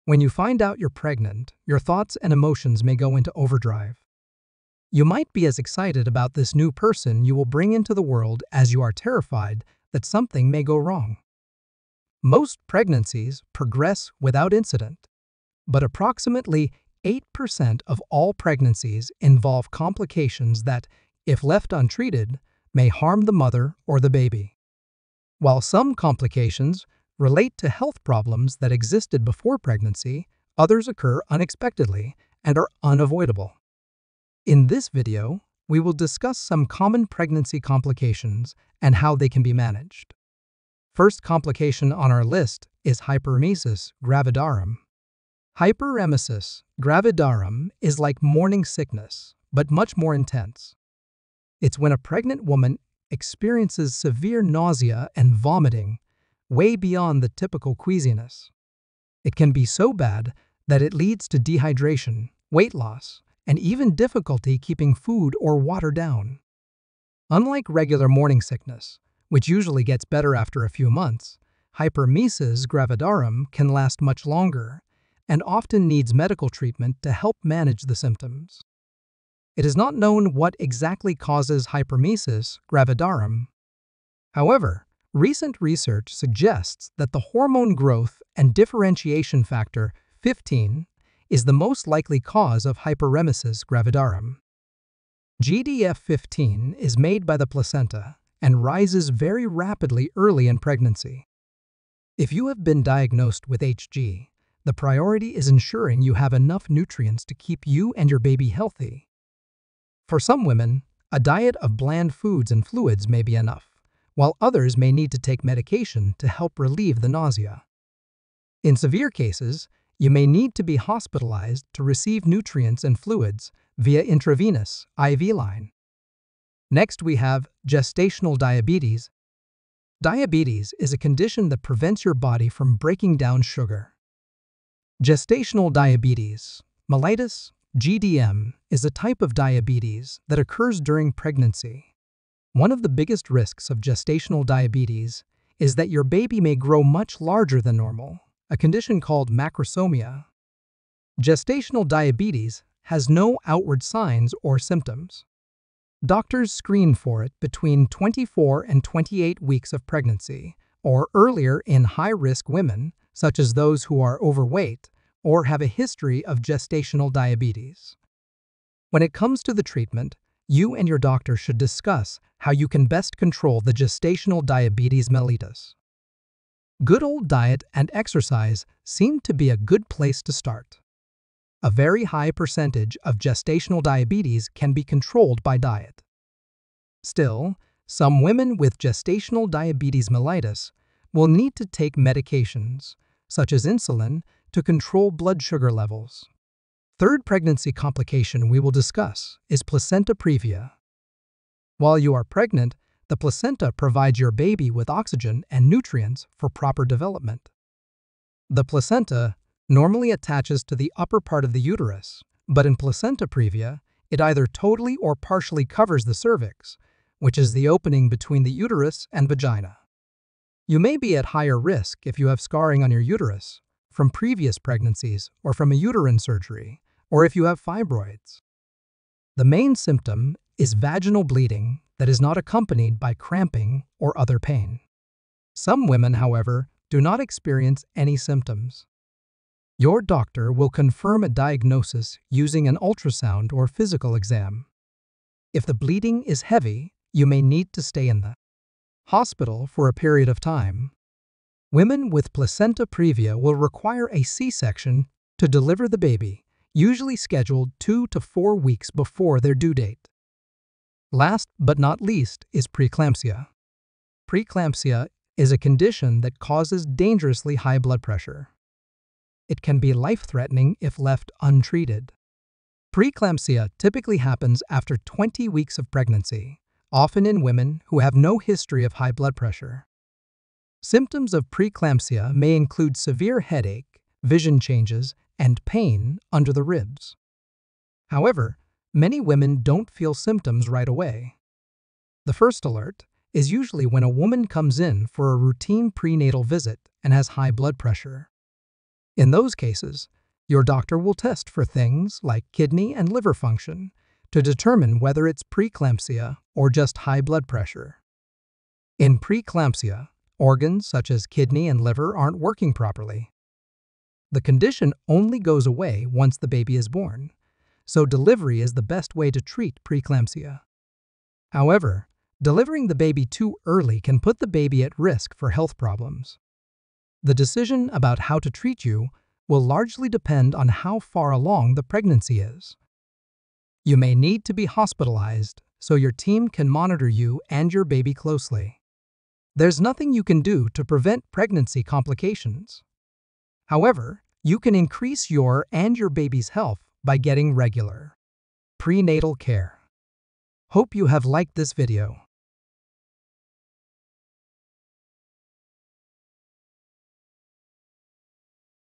When you find out you're pregnant, your thoughts and emotions may go into overdrive. You might be as excited about this new person you will bring into the world as you are terrified that something may go wrong. Most pregnancies progress without incident, but approximately 8% of all pregnancies involve complications that, if left untreated, may harm the mother or the baby. While some complications relate to health problems that existed before pregnancy, others occur unexpectedly and are unavoidable. In this video, we will discuss some common pregnancy complications and how they can be managed. First complication on our list is hyperemesis gravidarum. Hyperemesis gravidarum is like morning sickness, but much more intense. It's when a pregnant woman experiences severe nausea and vomiting, way beyond the typical queasiness. It can be so bad that it leads to dehydration, weight loss, and even difficulty keeping food or water down. Unlike regular morning sickness, which usually gets better after a few months, hyperemesis gravidarum can last much longer and often needs medical treatment to help manage the symptoms. It is not known what exactly causes hyperemesis gravidarum. However, recent research suggests that the hormone growth and differentiation factor 15 is the most likely cause of hyperemesis gravidarum. GDF15 is made by the placenta and rises very rapidly early in pregnancy. If you have been diagnosed with HG, the priority is ensuring you have enough nutrients to keep you and your baby healthy. For some women, a diet of bland foods and fluids may be enough, while others may need to take medication to help relieve the nausea. In severe cases, you may need to be hospitalized to receive nutrients and fluids via intravenous IV line. Next, we have gestational diabetes. Diabetes is a condition that prevents your body from breaking down sugar. Gestational diabetes, mellitus, GDM, is a type of diabetes that occurs during pregnancy. One of the biggest risks of gestational diabetes is that your baby may grow much larger than normal, a condition called macrosomia. Gestational diabetes has no outward signs or symptoms. Doctors screen for it between 24 and 28 weeks of pregnancy, or earlier in high-risk women, such as those who are overweight or have a history of gestational diabetes. When it comes to the treatment, you and your doctor should discuss how you can best control the gestational diabetes mellitus. Good old diet and exercise seem to be a good place to start. A very high percentage of gestational diabetes can be controlled by diet. Still, some women with gestational diabetes mellitus will need to take medications, such as insulin, to control blood sugar levels. Third pregnancy complication we will discuss is placenta previa. While you are pregnant, the placenta provides your baby with oxygen and nutrients for proper development. The placenta normally attaches to the upper part of the uterus, but in placenta previa, it either totally or partially covers the cervix, which is the opening between the uterus and vagina. You may be at higher risk if you have scarring on your uterus from previous pregnancies or from a uterine surgery, or if you have fibroids. The main symptom is vaginal bleeding that is not accompanied by cramping or other pain. Some women, however, do not experience any symptoms. Your doctor will confirm a diagnosis using an ultrasound or physical exam. If the bleeding is heavy, you may need to stay in the hospital for a period of time. Women with placenta previa will require a C-section to deliver the baby, usually scheduled 2 to 4 weeks before their due date. Last but not least is preeclampsia. Preeclampsia is a condition that causes dangerously high blood pressure. It can be life-threatening if left untreated. Preeclampsia typically happens after 20 weeks of pregnancy, often in women who have no history of high blood pressure. Symptoms of preeclampsia may include severe headache, vision changes, and pain under the ribs. However, many women don't feel symptoms right away. The first alert is usually when a woman comes in for a routine prenatal visit and has high blood pressure. In those cases, your doctor will test for things like kidney and liver function to determine whether it's preeclampsia or just high blood pressure. In preeclampsia, organs such as kidney and liver aren't working properly. The condition only goes away once the baby is born, so delivery is the best way to treat preeclampsia. However, delivering the baby too early can put the baby at risk for health problems. The decision about how to treat you will largely depend on how far along the pregnancy is. You may need to be hospitalized so your team can monitor you and your baby closely. There's nothing you can do to prevent pregnancy complications. However, you can increase your and your baby's health by getting regular prenatal care. Hope you have liked this video.